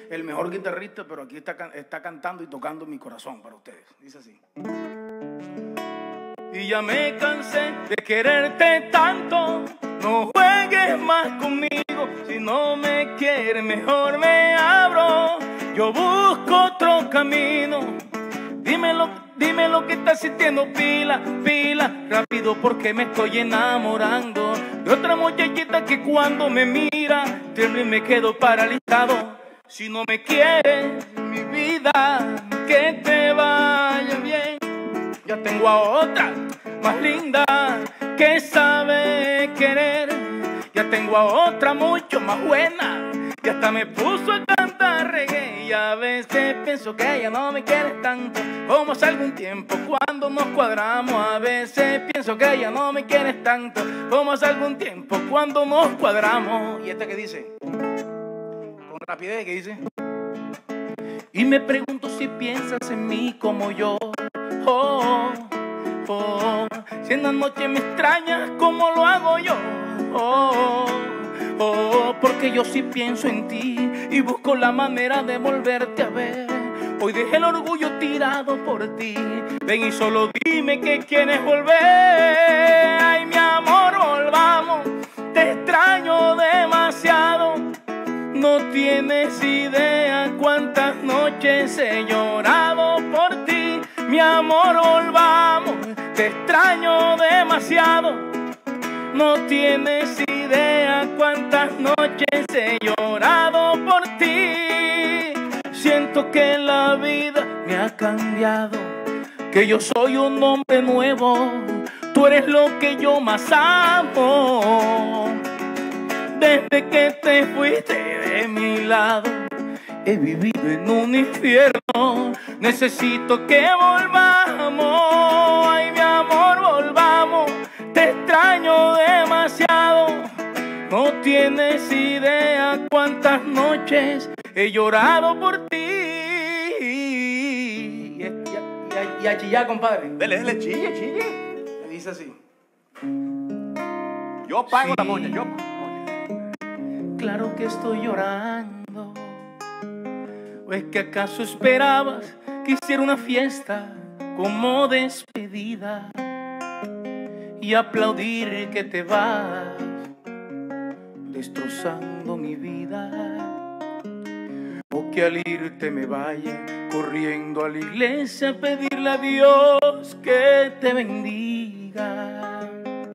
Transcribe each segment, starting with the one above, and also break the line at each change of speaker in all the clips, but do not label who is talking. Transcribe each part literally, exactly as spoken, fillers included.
el mejor guitarrista, pero aquí está, está cantando y tocando mi corazón para ustedes. Dice así. Y ya me cansé de quererte tanto, no juegues más conmigo, si no me quieres mejor me abro, yo busco otro camino. Dime lo, dime lo que estás sintiendo, pila, pila, rápido porque me estoy enamorando de otra muchachita que cuando me mira, tiemblo y me quedo paralizado. Si no me quieres, mi vida, que te vaya bien. Ya tengo a otra más linda que sabe querer. Ya tengo a otra mucho más buena que hasta me puso a cantar reggae. Y a veces pienso que ella no me quiere tanto como hace algún tiempo cuando nos cuadramos. A veces pienso que ella no me quiere tanto como hace algún tiempo cuando nos cuadramos. ¿Y esta que dice? Con rapidez, ¿qué dice? Y me pregunto si piensas en mí como yo. Oh, oh, si en la noche me extrañas como lo hago yo. Oh, oh, porque yo sí pienso en ti y busco la manera de volverte a ver. Hoy dejé el orgullo tirado por ti. Ven y solo dime que quieres volver. Ay, mi amor, volvamos. Te extraño demasiado. No tienes idea cuántas noches he llorado por ti. Mi amor, volvamos. Te extraño demasiado. No tienes idea cuántas noches he llorado por ti. Siento que la vida me ha cambiado, que yo soy un hombre nuevo. Tú eres lo que yo más amo. Desde que te fuiste de mi lado, he vivido en un infierno. Necesito que volvamos. Ay, mi amor, volvamos. Te extraño demasiado. No tienes idea cuántas noches he llorado por ti. Y, y, y, y a chillar, compadre.
Dele, dele, chille, chille.
Me dice así.
Yo pago
Sí.
la moña, yo pago.
Claro que estoy llorando. ¿O es que acaso esperabas que hiciera una fiesta como despedida y aplaudir que te vas, destrozando mi vida? O que al irte me vaya corriendo a la iglesia a pedirle a Dios que te bendiga.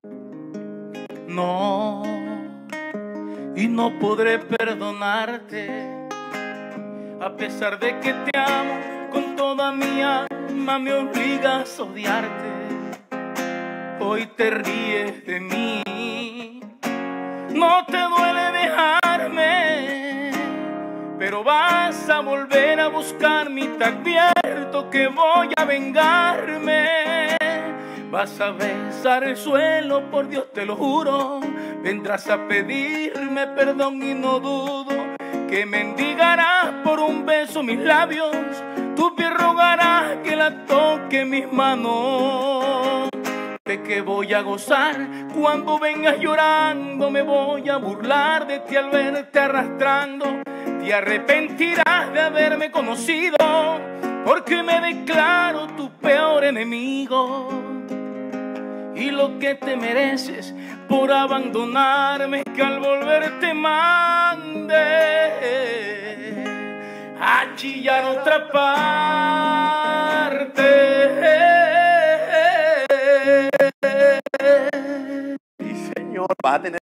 No, y no podré perdonarte, a pesar de que te amo con toda mi alma, me obligas a odiarte. Hoy te ríes de mí, no te duele dejarme, pero vas a volver a buscarme y te advierto que voy a vengarme. Vas a besar el suelo, por Dios te lo juro. Vendrás a pedirme perdón y no dudo que mendigarás por un beso mis labios. Tu piel rogará que la toque mis manos. De que voy a gozar cuando vengas llorando. Me voy a burlar de ti al verte arrastrando. Te arrepentirás de haberme conocido, porque me declaro tu peor enemigo. Y lo que te mereces por abandonarme, que al volver te mande a chillar otra parte.
Sí, señor, va a tener